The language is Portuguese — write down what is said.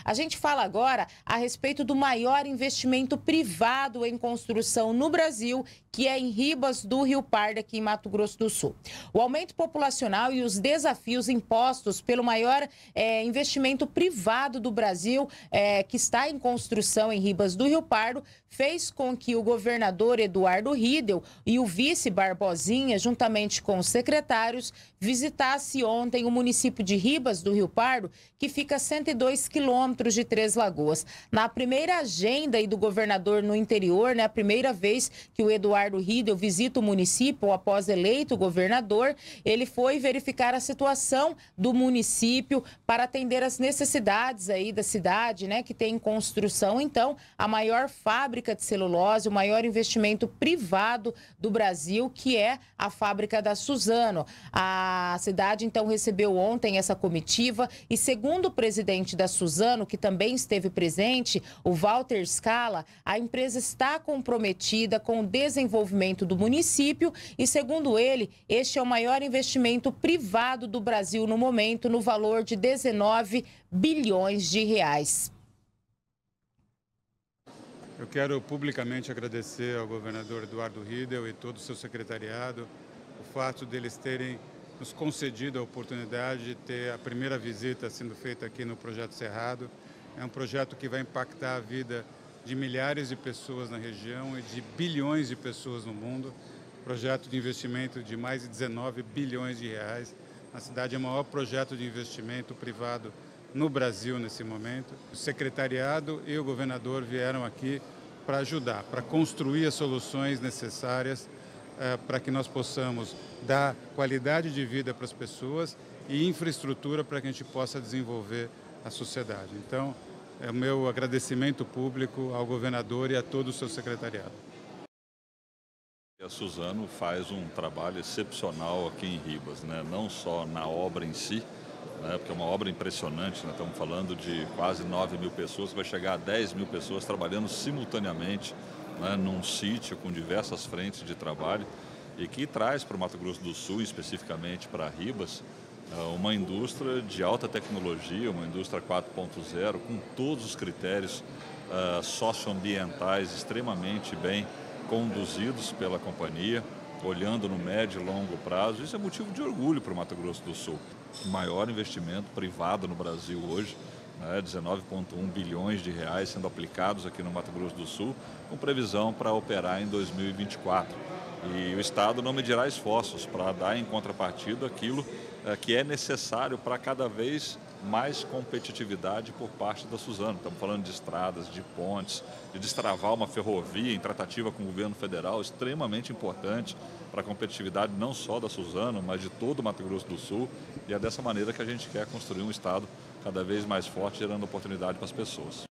A gente fala agora a respeito do maior investimento privado em construção no Brasil, que é em Ribas do Rio Pardo, aqui em Mato Grosso do Sul. O aumento populacional e os desafios impostos pelo maior investimento privado do Brasil, que está em construção em Ribas do Rio Pardo, fez com que o governador Eduardo Riedel e o vice Barbosinha, juntamente com os secretários, visitasse ontem o município de Ribas do Rio Pardo, que fica a 102 quilômetros de Três Lagoas. Na primeira agenda aí do governador no interior, a primeira vez que o Eduardo Riedel visita o município após eleito governador, ele foi verificar a situação do município para atender as necessidades aí da cidade, que tem em construção, então, a maior fábrica de celulose, o maior investimento privado do Brasil, que é a fábrica da Suzano. A cidade, então, recebeu ontem essa comitiva e, segundo o presidente da Suzano, que também esteve presente, o Walter Scala, a empresa está comprometida com o desenvolvimento do município e, segundo ele, este é o maior investimento privado do Brasil no momento, no valor de 19 bilhões de reais. Eu quero publicamente agradecer ao governador Eduardo Riedel e todo o seu secretariado o fato deles terem nos concedido a oportunidade de ter a primeira visita sendo feita aqui no Projeto Cerrado. É um projeto que vai impactar a vida de milhares de pessoas na região e de bilhões de pessoas no mundo. Projeto de investimento de mais de 19 bilhões de reais. A cidade é o maior projeto de investimento privado no Brasil nesse momento. O secretariado e o governador vieram aqui para ajudar, para construir as soluções necessárias para que nós possamos dar qualidade de vida para as pessoas e infraestrutura para que a gente possa desenvolver a sociedade. Então, é o meu agradecimento público ao governador e a todo o seu secretariado. A Suzano faz um trabalho excepcional aqui em Ribas, não só na obra em si, porque é uma obra impressionante, estamos falando de quase 9 mil pessoas, vai chegar a 10 mil pessoas trabalhando simultaneamente num sítio com diversas frentes de trabalho e que traz para o Mato Grosso do Sul, especificamente para Ribas, uma indústria de alta tecnologia, uma indústria 4.0, com todos os critérios socioambientais extremamente bem conduzidos pela companhia, olhando no médio e longo prazo. Isso é motivo de orgulho para o Mato Grosso do Sul. O maior investimento privado no Brasil hoje, 19,1 bilhões de reais sendo aplicados aqui no Mato Grosso do Sul, com previsão para operar em 2024. E o Estado não medirá esforços para dar em contrapartida aquilo que é necessário para cada vez mais competitividade por parte da Suzano. Estamos falando de estradas, de pontes, de destravar uma ferrovia em tratativa com o governo federal, extremamente importante para a competitividade não só da Suzano, mas de todo o Mato Grosso do Sul. E é dessa maneira que a gente quer construir um Estado cada vez mais forte, gerando oportunidade para as pessoas.